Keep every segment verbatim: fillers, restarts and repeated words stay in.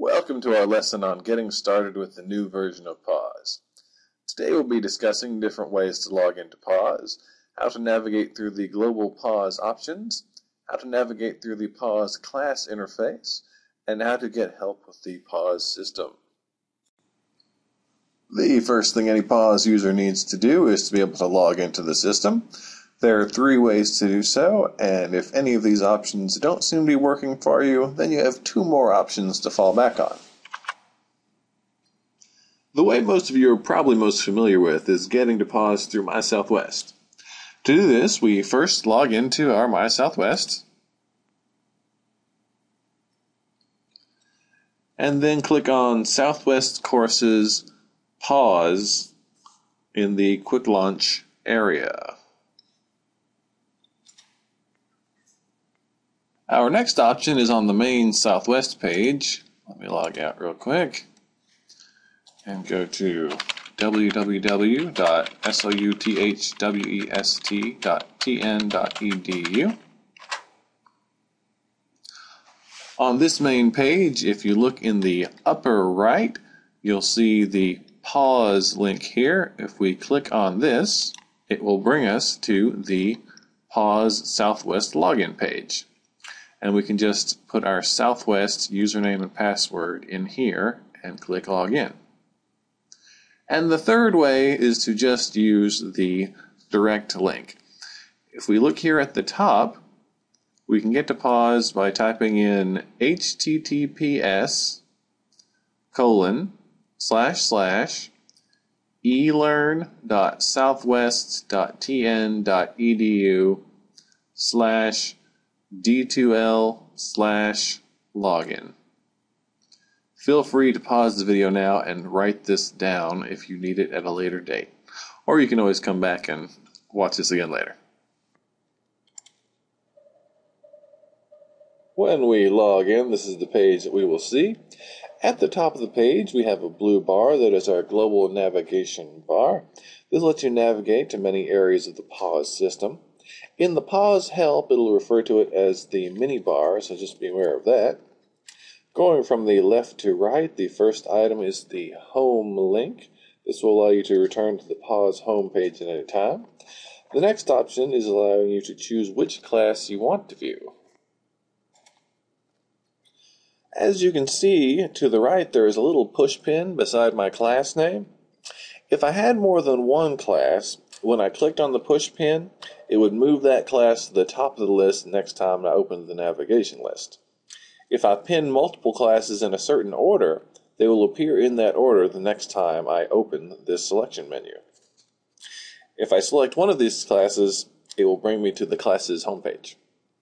Welcome to our lesson on getting started with the new version of Paws. Today we'll be discussing different ways to log into Paws, how to navigate through the global Paws options, how to navigate through the Paws class interface, and how to get help with the Paws system. The first thing any Paws user needs to do is to be able to log into the system. There are three ways to do so, and if any of these options don't seem to be working for you, then you have two more options to fall back on. The way most of you are probably most familiar with is getting to Paws through My Southwest. To do this, we first log into our My Southwest, and then click on Southwest Courses Paws in the Quick Launch area. Our next option is on the main Southwest page. Let me log out real quick and go to w w w dot southwest dot t n dot e d u. On this main page, if you look in the upper right, you'll see the Paws link here. If we click on this, it will bring us to the Paws Southwest login page. And we can just put our Southwest username and password in here and click login. And the third way is to just use the direct link. If we look here at the top, we can get to Paws by typing in H T T P S colon slash slash elearn dot southwest dot t n dot e d u slash d two l slash login. Feel free to pause the video now and write this down if you need it at a later date. Or you can always come back and watch this again later. When we log in, this is the page that we will see. At the top of the page, we have a blue bar that is our global navigation bar. This lets you navigate to many areas of the Paws system. In the Paws help, it'll refer to it as the mini bar, so just be aware of that. Going from the left to right, the first item is the home link. This will allow you to return to the Paws home page at any time. The next option is allowing you to choose which class you want to view. As you can see, to the right there is a little push pin beside my class name. If I had more than one class, when I clicked on the push pin, it would move that class to the top of the list next time I opened the navigation list. If I pin multiple classes in a certain order, they will appear in that order the next time I open this selection menu. If I select one of these classes, it will bring me to the class's homepage.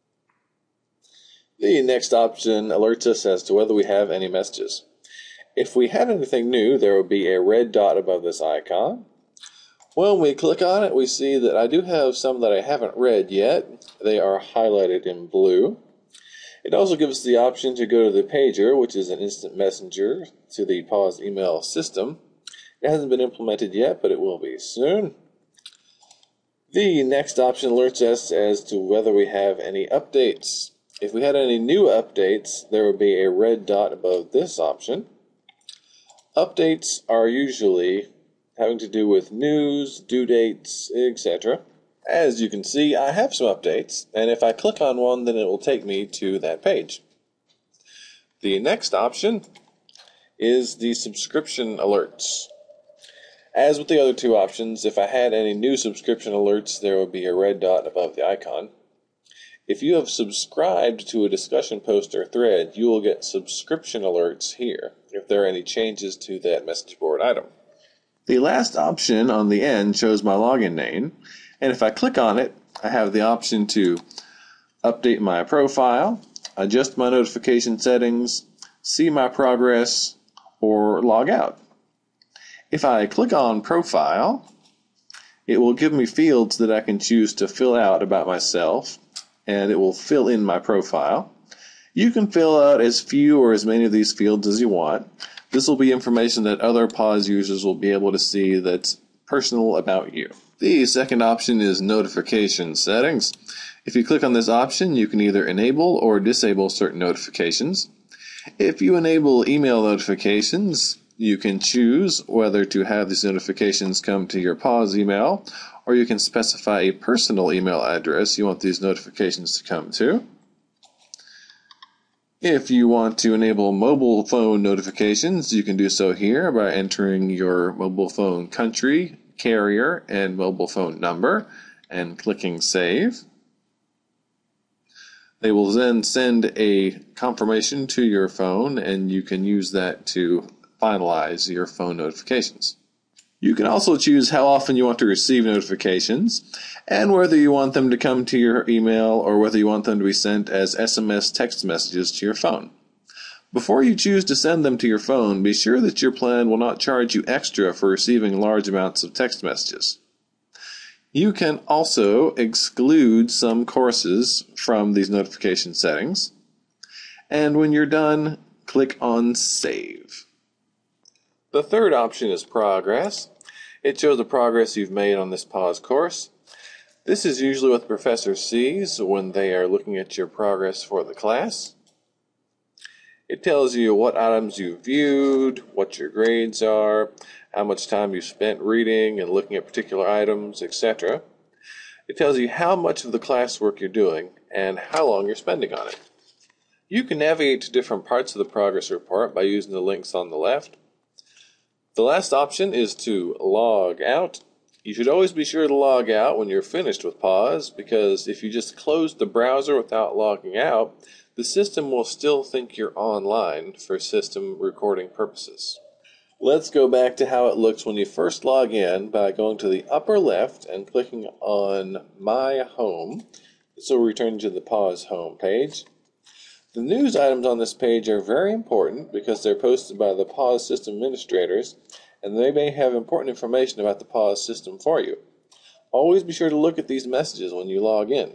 The next option alerts us as to whether we have any messages. If we had anything new, there would be a red dot above this icon. When we click on it, we see that I do have some that I haven't read yet. They are highlighted in blue. It also gives us the option to go to the pager, which is an instant messenger to the Paws email system. It hasn't been implemented yet, but it will be soon. The next option alerts us as to whether we have any updates. If we had any new updates, there would be a red dot above this option. Updates are usually having to do with news, due dates, et cetera. As you can see, I have some updates, and if I click on one, then it will take me to that page. The next option is the subscription alerts. As with the other two options, if I had any new subscription alerts, there would be a red dot above the icon. If you have subscribed to a discussion post or thread, you will get subscription alerts here if there are any changes to that message board item. The last option on the end shows my login name, and if I click on it, I have the option to update my profile, adjust my notification settings, see my progress, or log out. If I click on Profile, it will give me fields that I can choose to fill out about myself, and it will fill in my profile. You can fill out as few or as many of these fields as you want. This will be information that other Paws users will be able to see that's personal about you. The second option is notification settings. If you click on this option, you can either enable or disable certain notifications. If you enable email notifications, you can choose whether to have these notifications come to your Paws email, or you can specify a personal email address you want these notifications to come to. If you want to enable mobile phone notifications, you can do so here by entering your mobile phone country, carrier, and mobile phone number, and clicking Save. They will then send a confirmation to your phone, and you can use that to finalize your phone notifications. You can also choose how often you want to receive notifications, and whether you want them to come to your email or whether you want them to be sent as S M S text messages to your phone. Before you choose to send them to your phone, be sure that your plan will not charge you extra for receiving large amounts of text messages. You can also exclude some courses from these notification settings, and when you're done, click on Save. The third option is Progress. It shows the progress you've made on this Paws course. This is usually what the professor sees when they are looking at your progress for the class. It tells you what items you've viewed, what your grades are, how much time you spent reading and looking at particular items, et cetera. It tells you how much of the classwork you're doing and how long you're spending on it. You can navigate to different parts of the progress report by using the links on the left. The last option is to log out. You should always be sure to log out when you're finished with Paws, because if you just close the browser without logging out, the system will still think you're online for system recording purposes. Let's go back to how it looks when you first log in by going to the upper left and clicking on My Home. This will return you to the Paws home page. The news items on this page are very important because they're posted by the Paws system administrators, and they may have important information about the Paws system for you. Always be sure to look at these messages when you log in.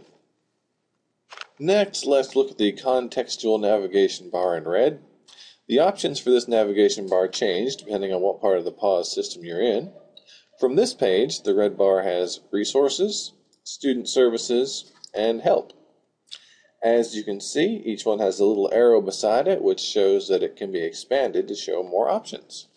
Next, let's look at the contextual navigation bar in red. The options for this navigation bar change depending on what part of the Paws system you're in. From this page, the red bar has Resources, Student Services, and Help. As you can see, each one has a little arrow beside it, which shows that it can be expanded to show more options.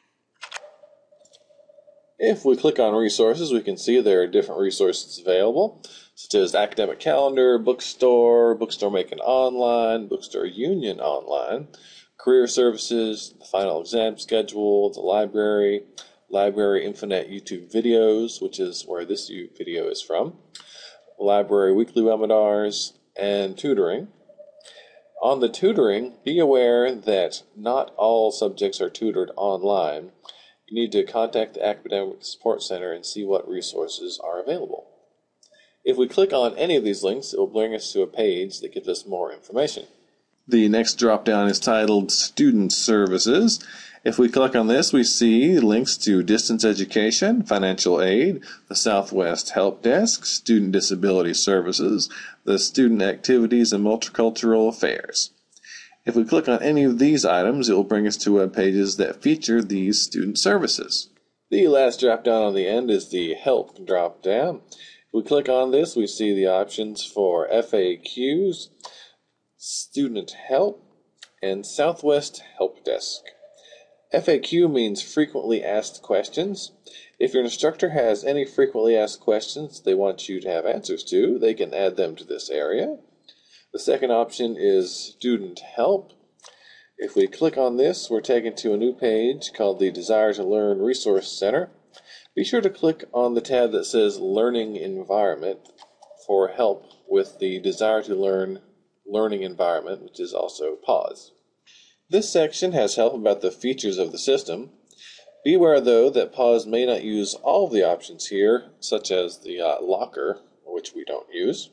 If we click on Resources, we can see there are different resources available, such as Academic Calendar, Bookstore, Bookstore Making Online, Bookstore Union Online, Career Services, the Final Exam Schedule, the Library, Library Infinite YouTube Videos, which is where this video is from, Library Weekly Webinars, and tutoring. On the tutoring, be aware that not all subjects are tutored online. You need to contact the Academic Support Center and see what resources are available. If we click on any of these links, it will bring us to a page that gives us more information. The next drop-down is titled Student Services. If we click on this, we see links to distance education, financial aid, the Southwest Help Desk, Student Disability Services, the Student Activities and Multicultural Affairs. If we click on any of these items, it will bring us to web pages that feature these student services. The last drop-down on the end is the Help drop-down. If we click on this, we see the options for F A Qs, Student Help, and Southwest Help Desk. F A Q means frequently asked questions. If your instructor has any frequently asked questions they want you to have answers to, they can add them to this area. The second option is Student Help. If we click on this, we're taken to a new page called the Desire to Learn Resource Center. Be sure to click on the tab that says Learning Environment for help with the Desire to Learn Learning Environment, which is also Paws. This section has help about the features of the system. Be aware, though, that Paws may not use all of the options here, such as the uh, locker, which we don't use.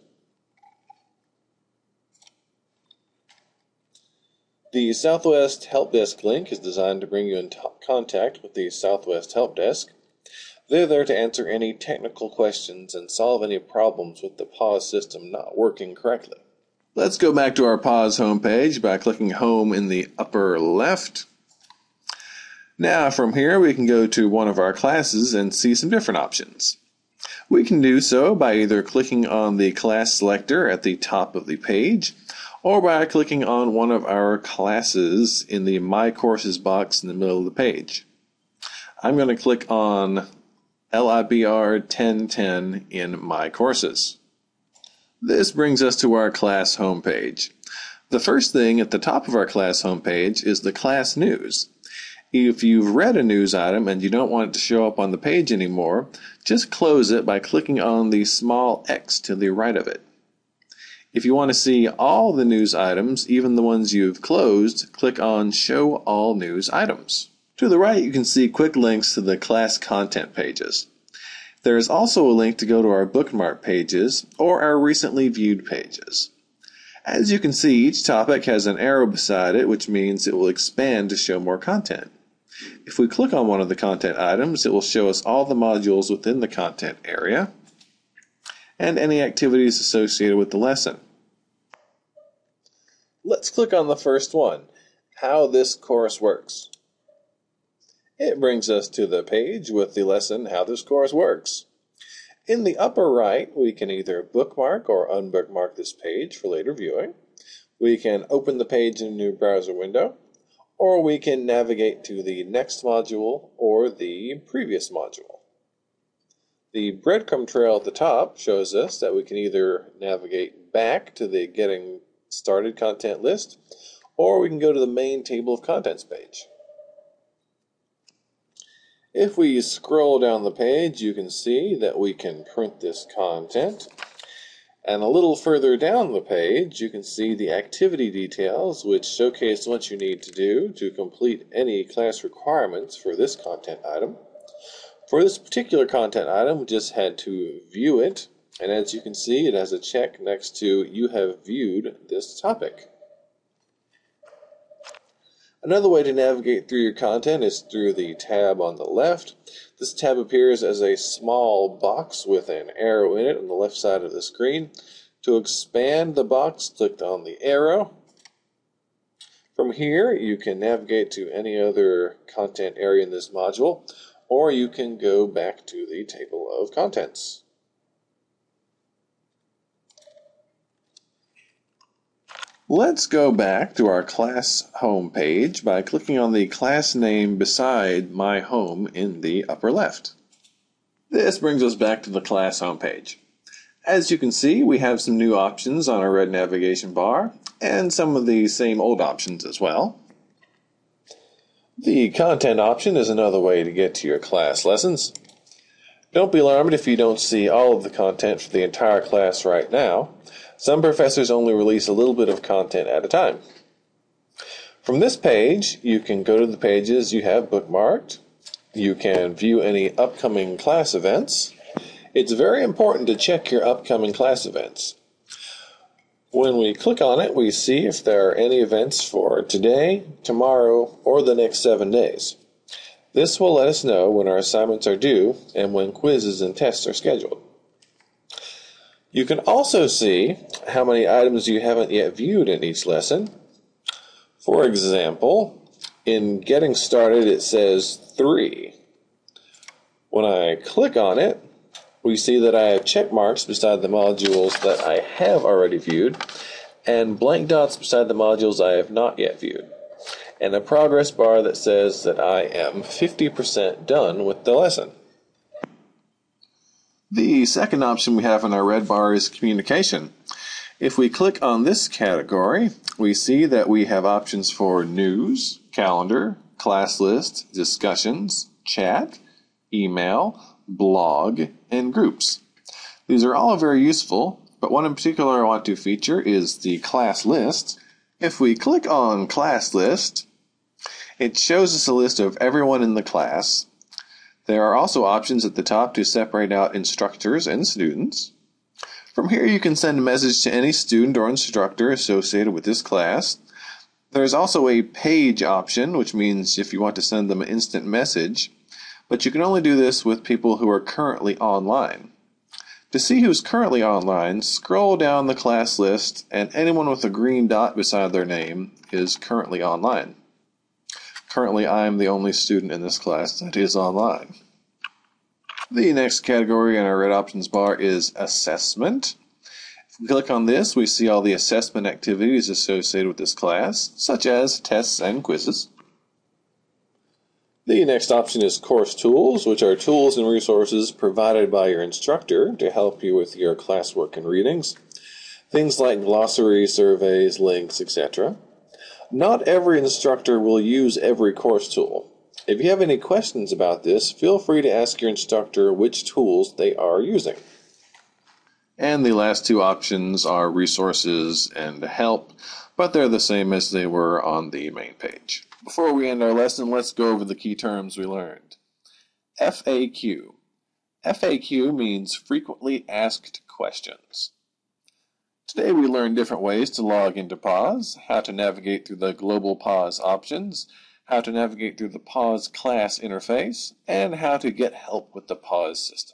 The Southwest Help Desk link is designed to bring you in contact with the Southwest Help Desk. They're there to answer any technical questions and solve any problems with the Paws system not working correctly. Let's go back to our Paws homepage by clicking Home in the upper left. Now from here we can go to one of our classes and see some different options. We can do so by either clicking on the class selector at the top of the page, or by clicking on one of our classes in the My Courses box in the middle of the page. I'm going to click on L I B R ten ten in My Courses. This brings us to our class homepage. The first thing at the top of our class homepage is the class news. If you've read a news item and you don't want it to show up on the page anymore, just close it by clicking on the small X to the right of it. If you want to see all the news items, even the ones you've closed, click on Show All News Items. To the right, you can see quick links to the class content pages. There is also a link to go to our bookmark pages or our recently viewed pages. As you can see, each topic has an arrow beside it, which means it will expand to show more content. If we click on one of the content items, it will show us all the modules within the content area and any activities associated with the lesson. Let's click on the first one, How This Course Works. It brings us to the page with the lesson, How This Course Works. In the upper right, we can either bookmark or unbookmark this page for later viewing. We can open the page in a new browser window, or we can navigate to the next module or the previous module. The breadcrumb trail at the top shows us that we can either navigate back to the Getting Started content list, or we can go to the main table of contents page. If we scroll down the page, you can see that we can print this content. And a little further down the page, you can see the activity details, which showcase what you need to do to complete any class requirements for this content item. For this particular content item, we just had to view it, and as you can see, it has a check next to You have viewed this topic. Another way to navigate through your content is through the tab on the left. This tab appears as a small box with an arrow in it on the left side of the screen. To expand the box, click on the arrow. From here, you can navigate to any other content area in this module, or you can go back to the table of contents. Let's go back to our class home page by clicking on the class name beside My Home in the upper left. This brings us back to the class home page. As you can see, we have some new options on our red navigation bar, and some of the same old options as well. The content option is another way to get to your class lessons. Don't be alarmed if you don't see all of the content for the entire class right now. Some professors only release a little bit of content at a time. From this page, you can go to the pages you have bookmarked. You can view any upcoming class events. It's very important to check your upcoming class events. When we click on it, we see if there are any events for today, tomorrow, or the next seven days. This will let us know when our assignments are due and when quizzes and tests are scheduled. You can also see how many items you haven't yet viewed in each lesson. For example, in Getting Started it says three. When I click on it, we see that I have check marks beside the modules that I have already viewed, and blank dots beside the modules I have not yet viewed, and a progress bar that says that I am fifty percent done with the lesson. The second option we have in our red bar is communication. If we click on this category, we see that we have options for news, calendar, class list, discussions, chat, email, blog, and groups. These are all very useful, but one in particular I want to feature is the class list. If we click on class list, it shows us a list of everyone in the class. There are also options at the top to separate out instructors and students. From here you can send a message to any student or instructor associated with this class. There's also a page option, which means if you want to send them an instant message, but you can only do this with people who are currently online. To see who's currently online, scroll down the class list, and anyone with a green dot beside their name is currently online. Currently, I am the only student in this class that is online. The next category in our red options bar is assessment. If If we click on this, we see all the assessment activities associated with this class, such as tests and quizzes. The next option is Course Tools, which are tools and resources provided by your instructor to help you with your classwork and readings. Things like glossaries, surveys, links, et cetera. Not every instructor will use every course tool. If you have any questions about this, feel free to ask your instructor which tools they are using. And the last two options are resources and help, but they're the same as they were on the main page. Before we end our lesson, let's go over the key terms we learned. F A Q. F A Q means frequently asked questions. Today we learned different ways to log into Paws, how to navigate through the global Paws options, how to navigate through the Paws class interface, and how to get help with the Paws system.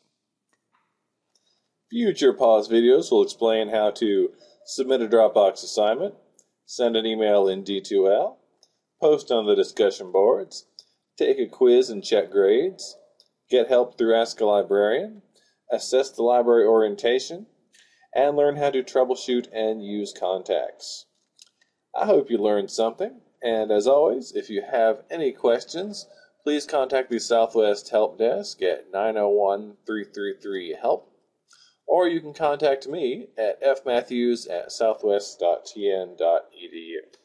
Future Paws videos will explain how to submit a Dropbox assignment, send an email in D two L, post on the discussion boards, take a quiz and check grades, get help through Ask a Librarian, assess the library orientation, and learn how to troubleshoot and use contacts. I hope you learned something, and as always, if you have any questions, please contact the Southwest Help Desk at nine oh one, three three three, HELP, or you can contact me at f matthews at southwest dot t n dot e d u.